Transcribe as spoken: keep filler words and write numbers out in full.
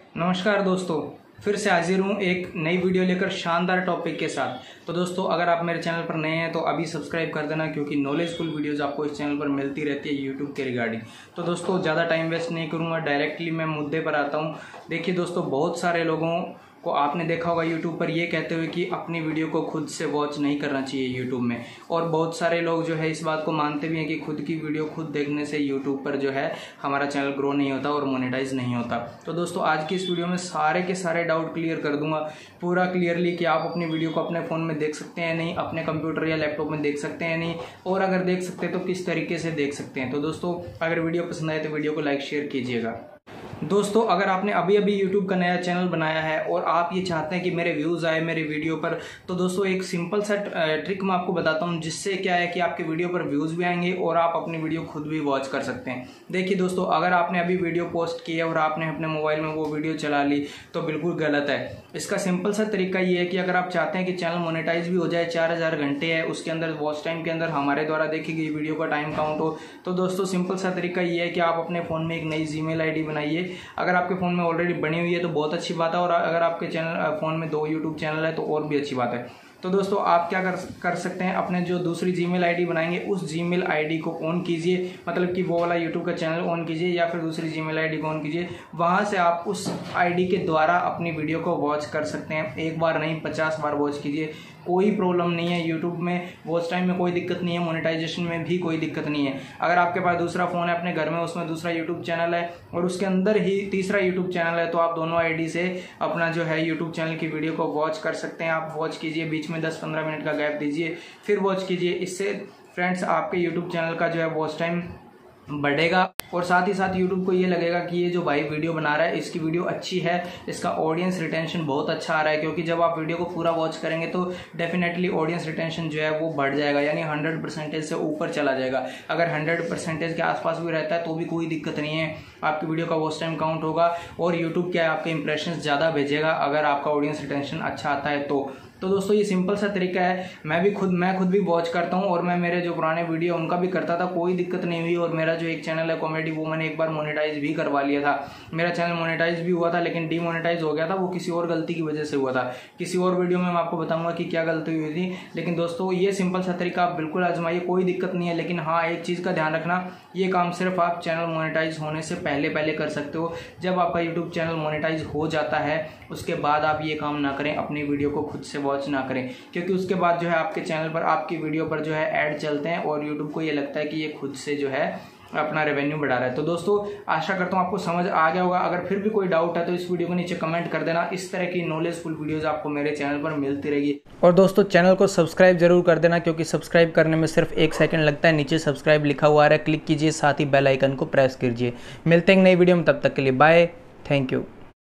नमस्कार दोस्तों, फिर से हाजिर हूँ एक नई वीडियो लेकर शानदार टॉपिक के साथ। तो दोस्तों, अगर आप मेरे चैनल पर नए हैं तो अभी सब्सक्राइब कर देना, क्योंकि नॉलेजफुल वीडियोस आपको इस चैनल पर मिलती रहती है यूट्यूब के रिगार्डिंग। तो दोस्तों, ज़्यादा टाइम वेस्ट नहीं करूँगा, डायरेक्टली मैं मुद्दे पर आता हूँ। देखिए दोस्तों, बहुत सारे लोगों को आपने देखा होगा यूट्यूब पर ये कहते हुए कि अपनी वीडियो को खुद से वॉच नहीं करना चाहिए यूट्यूब में, और बहुत सारे लोग जो है इस बात को मानते भी हैं कि खुद की वीडियो खुद देखने से यूट्यूब पर जो है हमारा चैनल ग्रो नहीं होता और मोनेटाइज नहीं होता। तो दोस्तों, आज की इस वीडियो में सारे के सारे डाउट क्लियर कर दूंगा पूरा क्लियरली कि आप अपनी वीडियो को अपने फ़ोन में देख सकते हैं नहीं, अपने कंप्यूटर या लैपटॉप में देख सकते हैं नहीं, और अगर देख सकते हैं तो किस तरीके से देख सकते हैं। तो दोस्तों, अगर वीडियो पसंद आए तो वीडियो को लाइक शेयर कीजिएगा। दोस्तों, अगर आपने अभी अभी यूट्यूब का नया चैनल बनाया है और आप ये चाहते हैं कि मेरे व्यूज़ आए मेरे वीडियो पर, तो दोस्तों एक सिंपल सा ट्रिक मैं आपको बताता हूँ, जिससे क्या है कि आपके वीडियो पर व्यूज़ भी आएंगे और आप अपनी वीडियो खुद भी वॉच कर सकते हैं। देखिए दोस्तों, अगर आपने अभी वीडियो पोस्ट की है और आपने अपने मोबाइल में वो वीडियो चला ली तो बिल्कुल गलत है। इसका सिंपल सा तरीका ये है कि अगर आप चाहते हैं कि चैनल मोनेटाइज भी हो जाए, चार हज़ार घंटे है उसके अंदर वॉच टाइम के अंदर हमारे द्वारा देखी गई वीडियो का टाइम काउंट हो, तो दोस्तों सिंपल सा तरीका ये है कि आप अपने फ़ोन में एक नई जीमेल आईडी बनाइए। अगर आपके फ़ोन में ऑलरेडी बनी हुई है तो बहुत अच्छी बात है, और अगर आपके चैनल फ़ोन में दो यूट्यूब चैनल है तो और भी अच्छी बात है। तो दोस्तों, आप क्या कर कर सकते हैं, अपने जो दूसरी जीमेल आईडी बनाएंगे उस जीमेल आईडी को ऑन कीजिए, मतलब कि वो वाला यूट्यूब का चैनल ऑन कीजिए या फिर दूसरी जीमेल आईडी को ऑन कीजिए। वहां से आप उस आईडी के द्वारा अपनी वीडियो को वॉच कर सकते हैं। एक बार नहीं, पचास बार वॉच कीजिए, कोई प्रॉब्लम नहीं है। यूट्यूब में वॉच टाइम में कोई दिक्कत नहीं है, मोनेटाइजेशन में भी कोई दिक्कत नहीं है। अगर आपके पास दूसरा फ़ोन है अपने घर में, उसमें दूसरा यूट्यूब चैनल है और उसके अंदर ही तीसरा यूट्यूब चैनल है, तो आप दोनों आईडी से अपना जो है यूट्यूब चैनल की वीडियो को वॉच कर सकते हैं। आप वॉच कीजिए, बीच में दस पंद्रह मिनट का गैप दीजिए, फिर वॉच कीजिए। इससे फ्रेंड्स आपके यूट्यूब चैनल का जो है वॉच टाइम बढ़ेगा, और साथ ही साथ यूट्यूब को ये लगेगा कि ये जो भाई वीडियो बना रहा है इसकी वीडियो अच्छी है, इसका ऑडियंस रिटेंशन बहुत अच्छा आ रहा है। क्योंकि जब आप वीडियो को पूरा वॉच करेंगे तो डेफिनेटली ऑडियंस रिटेंशन जो है वो बढ़ जाएगा, यानी हंड्रेड परसेंटेज से ऊपर चला जाएगा। अगर हंड्रेड परसेंटेज के आसपास भी रहता है तो भी कोई दिक्कत नहीं है, आपकी वीडियो का वॉच टाइम काउंट होगा और यूट्यूब क्या है आपके इंप्रेशन ज़्यादा भेजेगा अगर आपका ऑडियंस रिटेंशन अच्छा आता है तो। तो दोस्तों, ये सिंपल सा तरीका है। मैं भी खुद मैं खुद भी वॉच करता हूँ और मैं मेरे जो पुराने वीडियो उनका भी करता था, कोई दिक्कत नहीं हुई। और मेरा जो एक चैनल है कॉमेडी, वो मैंने एक बार मोनेटाइज भी करवा लिया था। मेरा चैनल मोनेटाइज भी हुआ था लेकिन डीमोनेटाइज हो गया था, वो किसी और गलती की वजह से हुआ था। किसी और वीडियो में मैं आपको बताऊंगा कि क्या गलती हुई थी। लेकिन दोस्तों, ये सिंपल सा तरीका आप बिल्कुल आजमाइए, कोई दिक्कत नहीं है। लेकिन हाँ, एक चीज़ का ध्यान रखना, ये काम सिर्फ आप चैनल मोनेटाइज होने से पहले पहले कर सकते हो। जब आपका यूट्यूब चैनल मोनेटाइज हो जाता है उसके बाद आप ये काम ना करें, अपनी वीडियो को खुद से वॉच ना करें, क्योंकि उसके बाद जो है आपके चैनल पर आपकी वीडियो पर जो है ऐड चलते हैं और यूट्यूब को ये लगता है कि ये खुद से जो है अपना रेवेन्यू बढ़ा रहा है। तो दोस्तों, आशा करता हूँ आपको समझ आ गया होगा। अगर फिर भी कोई डाउट है तो इस वीडियो को नीचे कमेंट कर देना। इस तरह की नॉलेजफुल वीडियोस आपको मेरे चैनल पर मिलती रहेगी। और दोस्तों, चैनल को सब्सक्राइब जरूर कर देना, क्योंकि सब्सक्राइब करने में सिर्फ एक सेकंड लगता है। नीचे सब्सक्राइब लिखा हुआ है, क्लिक कीजिए, साथ ही बेल आइकन को प्रेस कीजिए। मिलते हैं नई वीडियो में, तब तक के लिए बाय, थैंक यू।